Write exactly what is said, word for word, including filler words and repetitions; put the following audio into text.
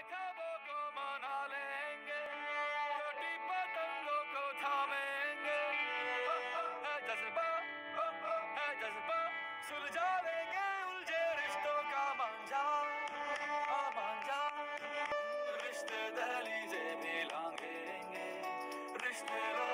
ख्वाबों को मना लेंगे, छोटी पतंगों को थामेंगे। है जज्बा, है जज्बा, सुलझा लेंगे उलझे रिश्तों का मांझा, मांझा। रिश्ते दहलीज़ें भी लांघेंगे, रिश्ते